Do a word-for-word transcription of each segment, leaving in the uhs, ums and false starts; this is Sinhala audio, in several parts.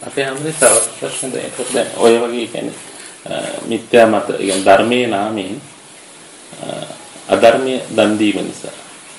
අපේ හැමෝටම තවත් ප්‍රශ්න දෙකක් දැන් ඔය වගේ කියන්නේ මිත්‍යා මත කියන්නේ ධර්මයේ නාමයෙන් අධර්මයේ දන් දීම නිසා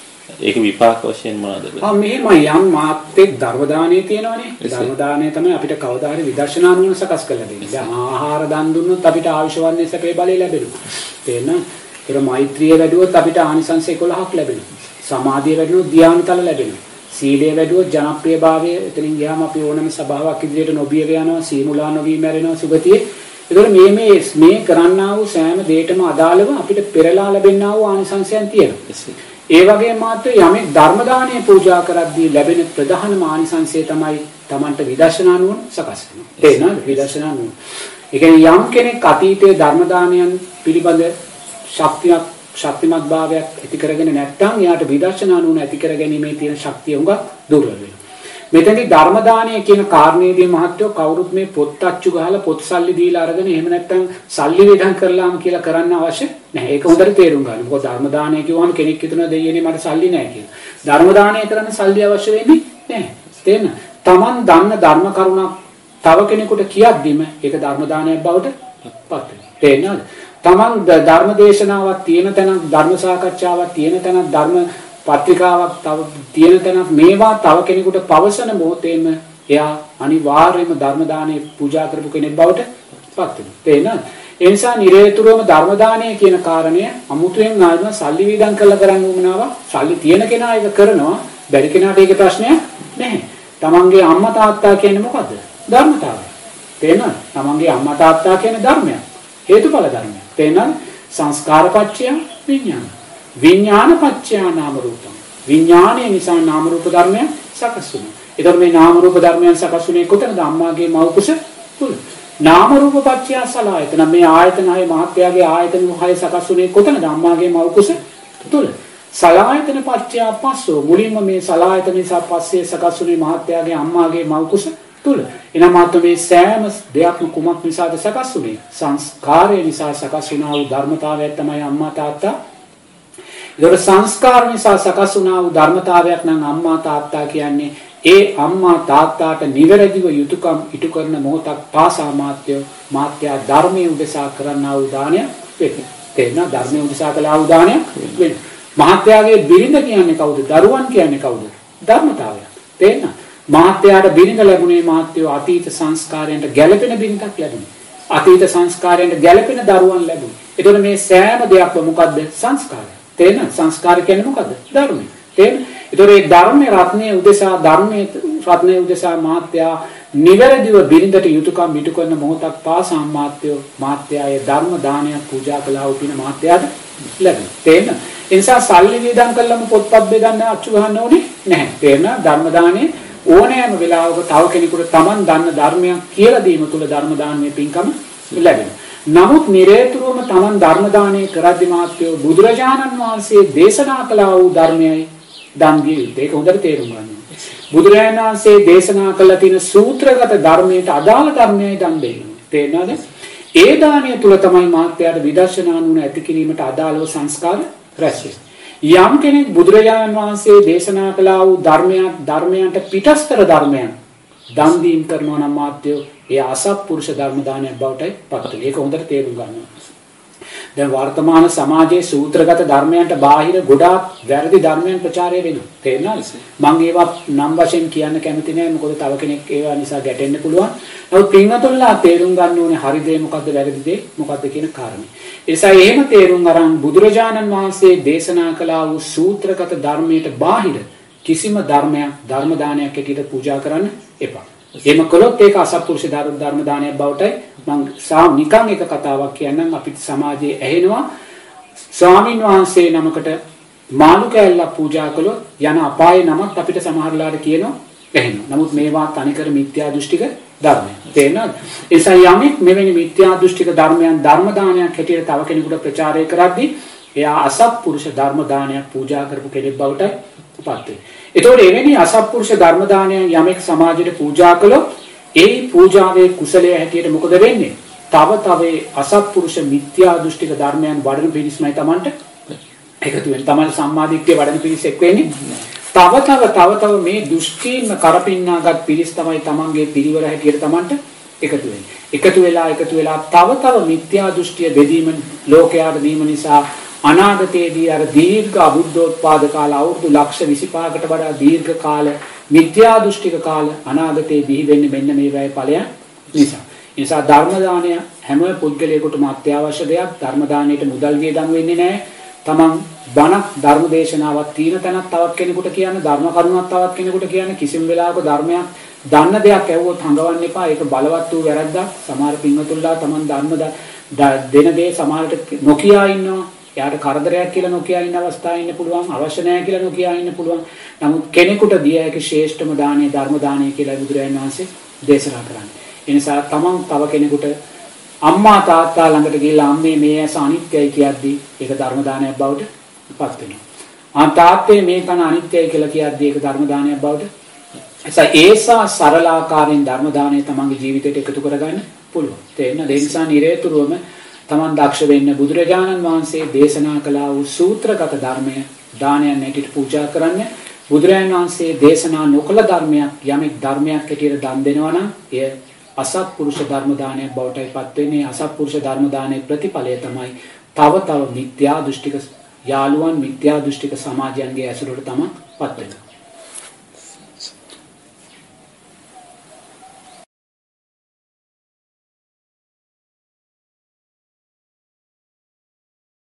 ඒක විපාක වශයෙන් මොනවද? ආ මෙහෙමයි යම් මාත්‍යෙක් ධර්ම දානයේ තියෙනවනේ. ධර්ම දානය තමයි අපිට කවදා හරි විදර්ශනා නුවණ සකස් කරලා දෙන්නේ. දැන් ආහාර දන් දුන්නොත් අපිට ආයුෂවන්නේ සැපේ බලය ලැබෙනවා. තේරෙනවද? ඒතර මෛත්‍රිය වැඩුවොත් අපිට ආනිසංස එකොළහක් ලැබෙනවා. සමාධිය වැඩුවොත් ධ්‍යානතල ලැබෙනවා. සීලය වැඩුවොත් ජනප්‍රියභාවය එතනින් ගියාම අපි ඕනම සබාවක් ඉදිරියට නොබිය යනවා, සීමුලා නොවි මැරෙනවා සුගතියේ. ඒතර මේ මේ මේ කරන්නා වූ සෑම දෙයකම අදාළව අපිට පෙරලා ලැබෙනා වූ ආනිසංසයන් තියෙනවා. ඒ වගේම මාත්‍ර යමෙක් ධර්ම දානය පූජා කරද්දී ලැබෙන ප්‍රධානම ආනිසංසය තමයි Tamanට විදර්ශනා නුවණ සකස් වෙනවා. තේරෙනවද? විදර්ශනා නුවණ. ඒ කියන්නේ යම් කෙනෙක් අතීතයේ ධර්ම දානයන් පිළිබඳ ශක්තියක් ශක්තිමත් භාවයක් ඇති කරගෙන නැත්නම් එයාට විදර්ශනා නුවණ ඇති කර ගැනීමේ තියෙන ශක්තිය උඟක් දුර්වල වෙනවා. මෙතනදී ධර්ම දානය කියන කාරණේදී මහත්වෝ කවුරුත් මේ පොත් අච්චු ගහලා පොත් සල්ලි දීලා අරගෙන එහෙම නැත්නම් සල්ලි වේදන් කරලාම කියලා කරන්න අවශ්‍ය නැහැ. ඒක හොඳට තේරුම් ගන්න. මොකද ධර්ම දානය කිව්වම කෙනෙක් හිතනවා දෙයියනේ මට සල්ලි නැහැ කියලා. ධර්ම දානය කරන්න සල්ලි අවශ්‍ය වෙන්නේ නැහැ. තේන්න. Taman දන්න ධර්ම කරුණක් තව කෙනෙකුට කියද්දිම ඒක ධර්ම දානයක් බවට පත් වෙනවා. තේරෙනවද? Taman ධර්ම දේශනාවක් තියෙන තැනක් ධර්ම සාකච්ඡාවක් තියෙන තැනක් ධර්ම පත්‍රිකාවක් තව තියෙන තැනක් මේවා තව කෙනෙකුට පවසන මොහොතේම එයා අනිවාර්යයෙන්ම ධර්ම දානය පූජා කරපු කෙනෙක් බවට පත් වෙනවා. තේරෙනවද? ඒ නිසා නිරේතුරුවම ධර්ම දානය කියන කාරණය අමුතුවෙන් ආවම සල්ලි වීදම් කරලා කරන්න උවමනාවක්. සල්ලි තියෙන කෙනා ඒක කරනවා. බැරි කෙනාට ඒක ප්‍රශ්නයක් නැහැ. තමන්ගේ අම්මා තාත්තා කියන්නේ මොකද්ද? ධර්මතාවය. තේරෙනවද? තමන්ගේ අම්මා තාත්තා කියන්නේ ධර්මයක්. හේතුඵල ධර්මයක්. තේරෙනවද? සංස්කාරපච්චය විඥාන. විඥානපච්චය නාම රූපං. විඥානය නිසා නාම රූප ධර්මයන් සකස් වෙනවා. ඒතර මේ නාම රූප ධර්මයන් සකස් වෙන්නේ කොතනද? අම්මාගේ මව් කුස තුල. නාම රූප පත්‍ය සලආයතන මේ ආයතන හය මහත්යාගේ ආයතන හය සකස් වුණේ කොතනද? අම්මාගේ මව් කුස තුල. සලආයතන පත්‍ය පස්සෝ මුලින්ම මේ සලආයතන නිසා පස්සේ සකස් වුණේ මහත්යාගේ අම්මාගේ මව් කුස තුල. එනම මේ සෑම දෙයක්ම කුමක් නිසාද සකස් වුණේ? සංස්කාරය නිසා සකස් වුණා වූ ධර්මතාවය තමයි අම්මා තාත්තා. ඒතර සංස්කාර නිසා සකස් වුණා වූ ධර්මතාවයක් නම් අම්මා තාත්තා කියන්නේ ඒ අම්මා තාත්තාට නිවැරදිව යුතුයකම් ඉටු කරන මොහොතක් පාසා මාත්‍ය මාත්‍ය ධර්මයේ උදෙසා කරන්නා වූ දානය වෙන්නේ. තේරෙනවද? ධර්මයේ උදෙසා කළා වූ දානය වෙන්නේ. මහත්යාගේ බිරිඳ කියන්නේ කවුද? දරුවන් කියන්නේ කවුද? ධර්මතාවය. තේරෙනවද? මහත්යාට බිරිඳ ලැබුණේ මහත්යෝ අතීත සංස්කාරයන්ට ගැළපෙන බිරිඳක් ලැබුණේ. අතීත සංස්කාරයන්ට ගැළපෙන දරුවන් ලැබුණේ. ඒතකොට මේ සෑම දෙයක්ම මොකද්ද? සංස්කාරය. තේරෙනවද? සංස්කාර කියන්නේ මොකද්ද? ධර්මය. තේරෙනවද? ඒතකොට මේ ධර්මයේ රත්නයේ උදෙසා ධර්මයේ රත්නයේ උදෙසා මාත්‍යා නිවැරදිව බිරිඳට යුතුයකම් ඉටු කරන මොහොතක් පාසා මාත්‍යෝ මාත්‍යායේ ධර්ම දානයක් පූජා කළා වූ පින මාත්‍යාට ලැබෙනවා. තේරෙනවද? ඒ නිසා සල්ලි වේදම් කළාම පොත්පත් බෙදන්න අච්චු ගන්න ඕනේ නැහැ. තේරෙනවද? ධර්ම දානේ ඕනෑම වෙලාවක තව කෙනෙකුට Taman දන්න ධර්මයක් කියලා දීම තුල ධර්ම දානමය පින්කම ලැබෙනවා. නමුත් නිරේතුරුවම Taman ධර්ම දානය කරද්දී මාත්‍යෝ බුදුරජාණන් වහන්සේ දේශනා කළා වූ ධර්මයයි දන් දිය යුත්තේ. ඒක හොඳට තේරුම් ගන්න ඕනේ. බුදුරජාණන් වහන්සේ දේශනා කළ තියෙන සූත්‍රගත ධර්මයට අදාළ ධර්මයයි දන් දෙන්නේ. තේරෙනවද? ඒ දානය තුල තමයි මාත්‍යාට විදර්ශනා නුවණ ඇති කිරීමට අදාළව සංස්කාර රැස් වෙන්නේ. යම් කෙනෙක් බුදුරජාණන් වහන්සේ දේශනා කළා වූ ධර්මයක් ධර්මයන්ට පිටස්තර ධර්මයන් දන් දීම් කරනවා නම් මාත්‍යෝ ඒ අසත්පුරුෂ ධර්ම දානයක් බවටයි පත් වෙන්නේ. ඒක හොඳට තේරුම් ගන්න ඕනේ. දැන් වර්තමාන සමාජයේ සූත්‍රගත ධර්මයන්ට බාහිර ගොඩාක් වැරදි ධර්මයන් ප්‍රචාරය වෙනවා. තේරෙනවද? මම ඒවා නම් වශයෙන් කියන්න කැමති නෑ. මොකද තව කෙනෙක් ඒවා නිසා ගැටෙන්න පුළුවන්. නමුත් පින්වතුන්ලා තේරුම් ගන්න ඕනේ හරි දේ මොකද්ද වැරදි දේ මොකද්ද කියන කාරණේ. ඒ නිසා එහෙම තේරුම් අරන් බුදුරජාණන් වහන්සේ දේශනා කළා වූ සූත්‍රගත ධර්මයට බාහිර කිසිම ධර්මයක් ධර්ම දානයක් ඇටියට පූජා කරන්න එපා. එහෙම කළොත් ඒක අසත්පුරුෂ ධර්ම දානයක් බවටයි මම නිකන් එක කතාවක් කියන්නම්. අපිට සමාජයේ ඇහෙනවා ස්වාමින් වහන්සේ නමකට මාළු කෑල්ලක් පූජා කළොත් යන අපායේ නමත් අපිට සමහරලාට කියනවා ඇහෙනවා. නමුත් මේවා තනිකර මිත්‍යා දෘෂ්ටික ධර්මයක්. තේරෙනවද? ඒ නිසා යමෙක් මෙවැනි මිත්‍යා දෘෂ්ටික ධර්මයන් ධර්ම දානයක් හැටියට තව කෙනෙකුට ප්‍රචාරය කරද්දී එයා අසත්පුරුෂ ධර්ම දානයක් පූජා කරපු කෙනෙක් බවටයි පත් වෙන්නේ. ඒතකොට එවැනි අසත්පුරුෂ ධර්ම දානයක් යමෙක් සමාජයට පූජා කළොත් ඒ පූජාවේ කුසලයේ හැටියට මොකද වෙන්නේ? තව තව අසත්පුරුෂ මිත්‍යා දෘෂ්ටික ධර්මයන් වඩන පිරිසමයි Tamanට එකතු වෙන්නේ. Taman සම්මාදිට්ඨිය වඩන පිරිස එක් වෙන්නේ. තව තව තව තව මේ දෘෂ්ටීන්ම කරපින්නාගත් පිරිස් තමයි තමන්ගේ පිරිවර හැටියට තමන්ට එකතු වෙන්නේ. එකතු වෙලා එකතු වෙලා තව තව මිත්‍යා දෘෂ්ටිය බෙදීම ලෝකයට දීම නිසා අනාගතයේදී අර දීර්ඝ අබුද්ධෝත්පාද කාල අවුරුදු ලක්ෂ විසිපහකට වඩා දීර්ඝ කාල මිත්‍යා දෘෂ්ටික කාල අනාගතයේ බිහි වෙන්නේ මෙන්න මේ වගේ ඵලයන් නිසා. ඒ නිසා ධර්ම දානය හැම පුද්ගලයෙකුටම අත්‍යවශ්‍ය දෙයක්. ධර්ම දාණයට මුදල් වියදම් වෙන්නේ නැහැ. තමන් බණක් ධර්ම දේශනාවක් තියෙන තැනක් තවත් කෙනෙකුට කියන්න, ධර්ම කරුණක් තවත් කෙනෙකුට කියන්න, කිසිම වෙලාවක ධර්මයක් දන්න දෙයක් ඇහුවොත් හංගවන්න එපා. ඒක බලවත් වූ වැරද්දක්. සමහර පින්වතුන්ලා තමන් ධර්ම දෙන දේ සමහරට නොකියා ඉන්නවා. එයාට කරදරයක් කියලා නොකියා ඉන්න අවස්ථා ඉන්න පුළුවන්, අවශ්‍ය නැහැ කියලා නොකියා ඉන්න පුළුවන්. නමුත් කෙනෙකුට දිය හැකි ශ්‍රේෂ්ඨම දාණය ධර්ම දාණය කියලා බුදුරජාණන් වහන්සේ දේශනා කරන්නේ. ඒ නිසා තමන් තව කෙනෙකුට අම්මා තාත්තා ළඟට ගිහිල්ලා අම්මේ මේ ඇස අනිත්‍යයි කියද්දී ඒක ධර්ම දානයක් බවට පත් වෙනවා. ආ තාත්තේ මේ කන අනිත්‍යයි කියලා කියද්දී ඒක ධර්ම දානයක් බවට. එසා ඒසා සරල ආකාරයෙන් ධර්ම දානය තමන්ගේ ජීවිතයට එකතු කරගන්න පුළුවන්. තේරෙනවද? ඒ නිසා නිරේතුරුවම තමන් දක්ෂ වෙන්න බුදුරජාණන් වහන්සේ දේශනා කළා වූ සූත්‍රගත ධර්මය දානයන් හැටියට පූජා කරන්න. බුදුරජාණන් වහන්සේ දේශනා නොකළ ධර්මයක් යමෙක් ධර්මයක් හැටියට දන් දෙනවා නම් එය අසත්පුරුෂ ධර්ම දානයක් බවටයි පත් වෙන්නේ. අසත්පුරුෂ ධර්ම දානයේ ප්‍රතිඵලය තමයි තව තව මිත්‍යා දෘෂ්ටික යාළුවන් මිත්‍යා දෘෂ්ටික සමාජයන්ගේ ඇසුරට තමයි පත් වෙන්නේ.